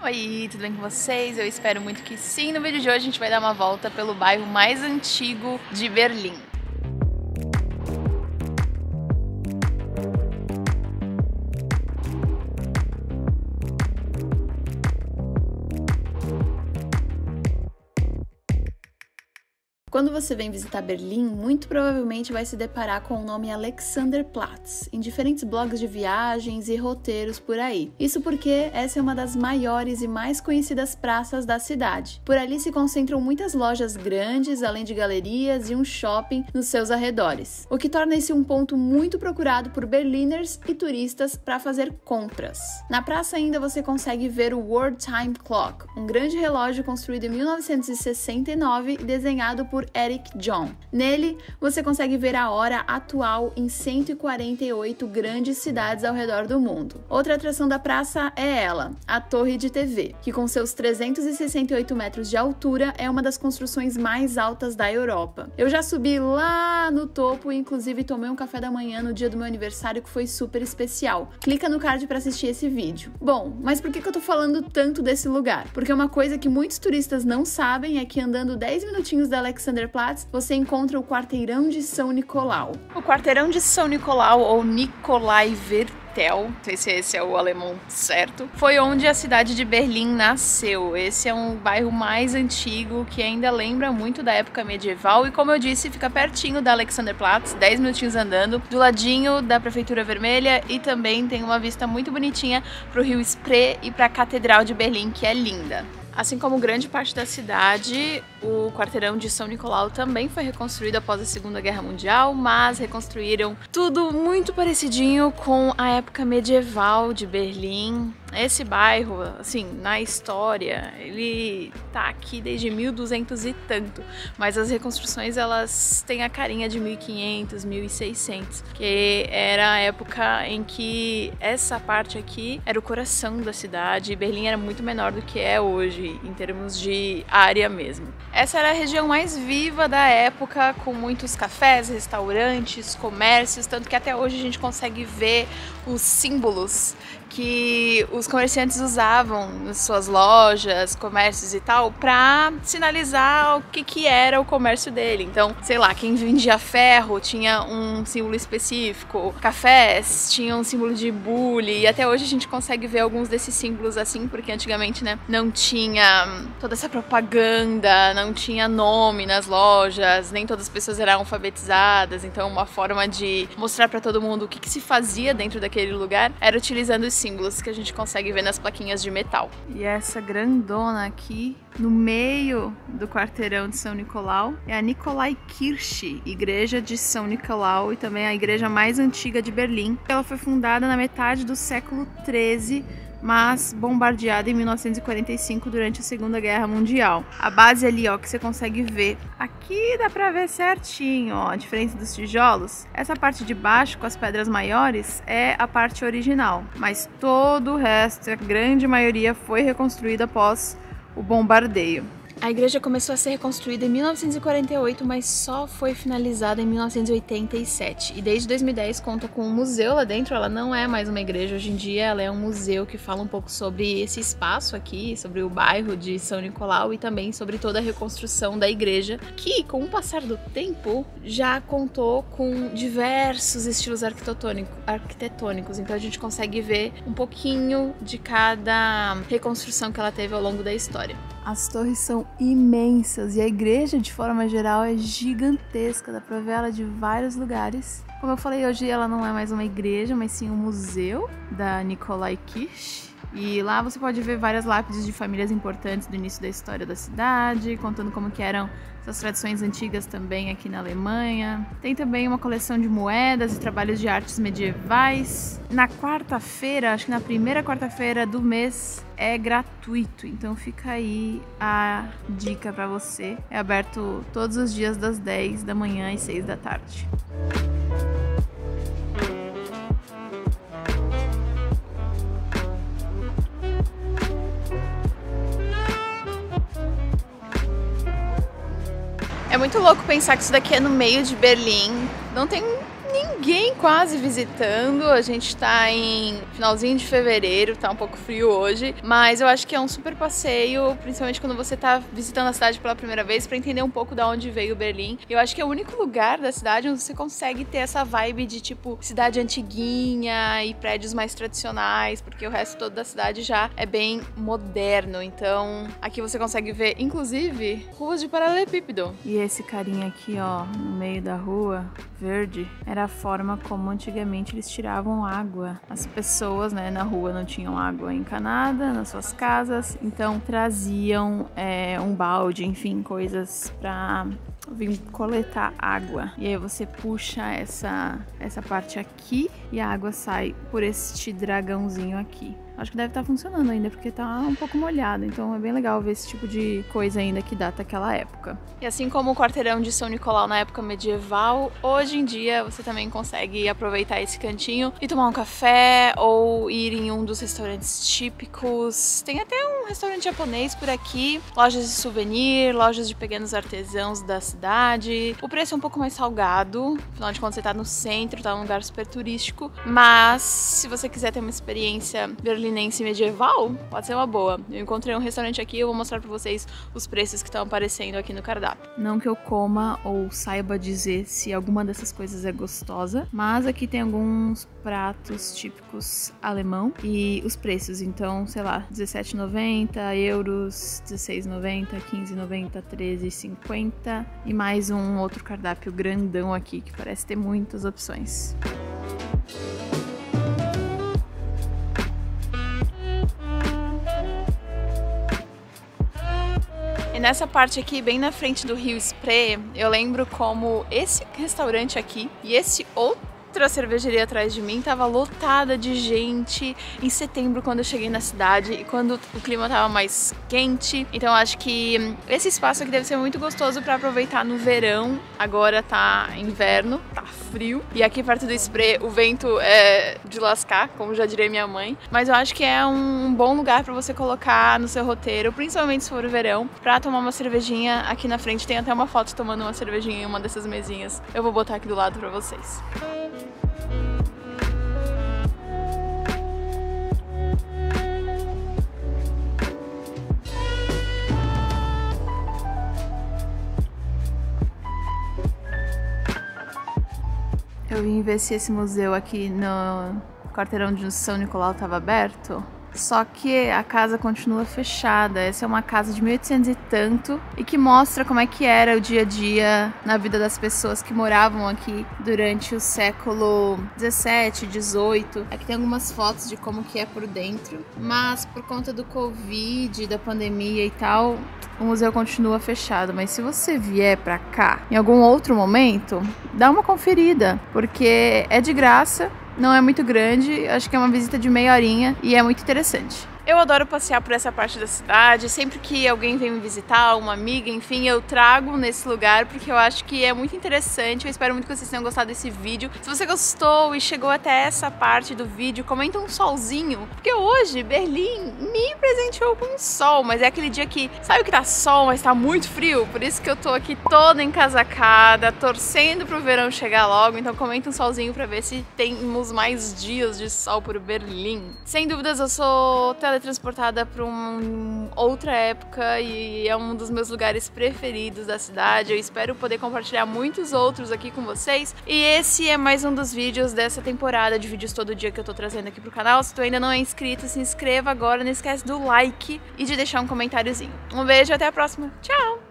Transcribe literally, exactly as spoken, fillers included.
Oi, tudo bem com vocês? Eu espero muito que sim. No vídeo de hoje a gente vai dar uma volta pelo bairro mais antigo de Berlim. Quando você vem visitar Berlim, muito provavelmente vai se deparar com o nome Alexanderplatz em diferentes blogs de viagens e roteiros por aí. Isso porque essa é uma das maiores e mais conhecidas praças da cidade. Por ali se concentram muitas lojas grandes, além de galerias e um shopping nos seus arredores, o que torna esse um ponto muito procurado por berliners e turistas para fazer compras. Na praça ainda você consegue ver o World Time Clock, um grande relógio construído em mil novecentos e sessenta e nove e desenhado por Eric John. Nele, você consegue ver a hora atual em cento e quarenta e oito grandes cidades ao redor do mundo. Outra atração da praça é ela, a Torre de T V, que com seus trezentos e sessenta e oito metros de altura é uma das construções mais altas da Europa. Eu já subi lá no topo e inclusive tomei um café da manhã no dia do meu aniversário que foi super especial. Clica no card para assistir esse vídeo. Bom, mas por que que eu tô falando tanto desse lugar? Porque uma coisa que muitos turistas não sabem é que andando dez minutinhos da Alexanderplatz você encontra o Quarteirão de São Nicolau. O Quarteirão de São Nicolau, ou Nikolai Vertel, não sei se esse é o alemão certo, foi onde a cidade de Berlim nasceu. Esse é um bairro mais antigo que ainda lembra muito da época medieval e, como eu disse, fica pertinho da Alexanderplatz, dez minutinhos andando, do ladinho da Prefeitura Vermelha, e também tem uma vista muito bonitinha para o Rio Spree e para a Catedral de Berlim, que é linda. Assim como grande parte da cidade, o Quarteirão de São Nicolau também foi reconstruído após a Segunda Guerra Mundial, mas reconstruíram tudo muito parecidinho com a época medieval de Berlim. Esse bairro, assim, na história, ele tá aqui desde mil e duzentos e tanto, mas as reconstruções elas têm a carinha de mil e quinhentos, mil e seiscentos, que era a época em que essa parte aqui era o coração da cidade e Berlim era muito menor do que é hoje, em termos de área mesmo. Essa era a região mais viva da época, com muitos cafés, restaurantes, comércios, tanto que até hoje a gente consegue ver os símbolos que os comerciantes usavam nas suas lojas, comércios e tal, para sinalizar o que, que era o comércio dele. Então, sei lá, quem vendia ferro tinha um símbolo específico, cafés tinha um símbolo de bule, e até hoje a gente consegue ver alguns desses símbolos assim, porque antigamente, né, não tinha toda essa propaganda, não tinha nome nas lojas, nem todas as pessoas eram alfabetizadas, então uma forma de mostrar para todo mundo o que, que se fazia dentro daquele lugar era utilizando os símbolos que a gente consegue ver nas plaquinhas de metal. E essa grandona aqui, no meio do Quarteirão de São Nicolau, é a Nikolaikirche, Igreja de São Nicolau, e também a igreja mais antiga de Berlim. Ela foi fundada na metade do século treze, mas bombardeada em mil novecentos e quarenta e cinco durante a Segunda Guerra Mundial. A base ali, ó, que você consegue ver. Aqui dá pra ver certinho, ó, a diferença dos tijolos. Essa parte de baixo, com as pedras maiores, é a parte original, mas todo o resto, a grande maioria, foi reconstruída após o bombardeio. A igreja começou a ser reconstruída em mil novecentos e quarenta e oito, mas só foi finalizada em mil novecentos e oitenta e sete. E desde dois mil e dez conta com um museu lá dentro. Ela não é mais uma igreja, hoje em dia ela é um museu que fala um pouco sobre esse espaço aqui, sobre o bairro de São Nicolau e também sobre toda a reconstrução da igreja, que com o passar do tempo já contou com diversos estilos arquitetônicos. Então a gente consegue ver um pouquinho de cada reconstrução que ela teve ao longo da história. As torres são imensas e a igreja, de forma geral, é gigantesca, dá pra ver ela de vários lugares. Como eu falei, hoje ela não é mais uma igreja, mas sim um museu da Nikolaikirche. E lá você pode ver várias lápides de famílias importantes do início da história da cidade, contando como que eram essas tradições antigas também aqui na Alemanha. Tem também uma coleção de moedas e trabalhos de artes medievais. Na quarta-feira, acho que na primeira quarta-feira do mês, é gratuito, então fica aí a dica para você. É aberto todos os dias das dez da manhã às seis da tarde. É muito louco pensar que isso daqui é no meio de Berlim, não tem ninguém ninguém quase visitando. A gente tá em finalzinho de fevereiro, tá um pouco frio hoje, mas eu acho que é um super passeio, principalmente quando você tá visitando a cidade pela primeira vez, pra entender um pouco da onde veio Berlim. Eu acho que é o único lugar da cidade onde você consegue ter essa vibe de tipo cidade antiguinha e prédios mais tradicionais, porque o resto todo da cidade já é bem moderno. Então aqui você consegue ver, inclusive, ruas de paralelepípedo. E esse carinha aqui, ó, no meio da rua, verde, era a forma como antigamente eles tiravam água. As pessoas, né, na rua não tinham água encanada nas suas casas, então traziam é, um balde, enfim, coisas pra vir coletar água. E aí você puxa essa, essa parte aqui e a água sai por este dragãozinho aqui. Acho que deve estar funcionando ainda, porque tá um pouco molhado, então é bem legal ver esse tipo de coisa ainda que data aquela época. E assim como o quarteirão de São Nicolau na época medieval, hoje em dia você também consegue aproveitar esse cantinho e tomar um café ou ir em um dos restaurantes típicos. Tem até um restaurante japonês por aqui, lojas de souvenir, lojas de pequenos artesãos da cidade. O preço é um pouco mais salgado, afinal de contas você tá no centro, tá num lugar super turístico, mas se você quiser ter uma experiência berlinense medieval, pode ser uma boa. Eu encontrei um restaurante aqui, eu vou mostrar pra vocês os preços que estão aparecendo aqui no cardápio. Não que eu coma ou saiba dizer se alguma dessas coisas é gostosa, mas aqui tem alguns pratos típicos alemão e os preços, então, sei lá, dezessete e noventa euros, dezesseis e noventa, quinze e noventa, treze e cinquenta e mais um outro cardápio grandão aqui que parece ter muitas opções. E nessa parte aqui, bem na frente do Rio Spree, eu lembro como esse restaurante aqui e esse outro outra cervejaria atrás de mim tava lotada de gente em setembro, quando eu cheguei na cidade e quando o clima tava mais quente. Então acho que esse espaço aqui deve ser muito gostoso para aproveitar no verão. Agora tá inverno, tá frio, e aqui perto do Spree o vento é de lascar, como já diria minha mãe, mas eu acho que é um bom lugar para você colocar no seu roteiro, principalmente se for o verão, para tomar uma cervejinha. Aqui na frente tem até uma foto tomando uma cervejinha em uma dessas mesinhas, eu vou botar aqui do lado para vocês. Eu vim ver se esse museu aqui no quarteirão de São Nicolau estava aberto, só que a casa continua fechada. Essa é uma casa de mil e oitocentos e tanto e que mostra como é que era o dia a dia na vida das pessoas que moravam aqui durante o século dezessete, dezoito. Aqui tem algumas fotos de como que é por dentro, mas por conta do Covid, da pandemia e tal, o museu continua fechado. Mas se você vier pra cá em algum outro momento, dá uma conferida, porque é de graça. Não é muito grande, acho que é uma visita de meia horinha e é muito interessante. Eu adoro passear por essa parte da cidade, sempre que alguém vem me visitar, uma amiga, enfim, eu trago nesse lugar porque eu acho que é muito interessante. Eu espero muito que vocês tenham gostado desse vídeo. Se você gostou e chegou até essa parte do vídeo, comenta um solzinho, porque hoje Berlim me presenteou com um sol, mas é aquele dia que, sabe que tá sol, mas tá muito frio? Por isso que eu tô aqui toda encasacada, torcendo pro verão chegar logo. Então comenta um solzinho pra ver se temos mais dias de sol por Berlim. Sem dúvidas, eu sou tele transportada para uma outra época e é um dos meus lugares preferidos da cidade. Eu espero poder compartilhar muitos outros aqui com vocês. E esse é mais um dos vídeos dessa temporada de vídeos todo dia que eu tô trazendo aqui pro canal. Se tu ainda não é inscrito, se inscreva agora, não esquece do like e de deixar um comentáriozinho. Um beijo e até a próxima. Tchau!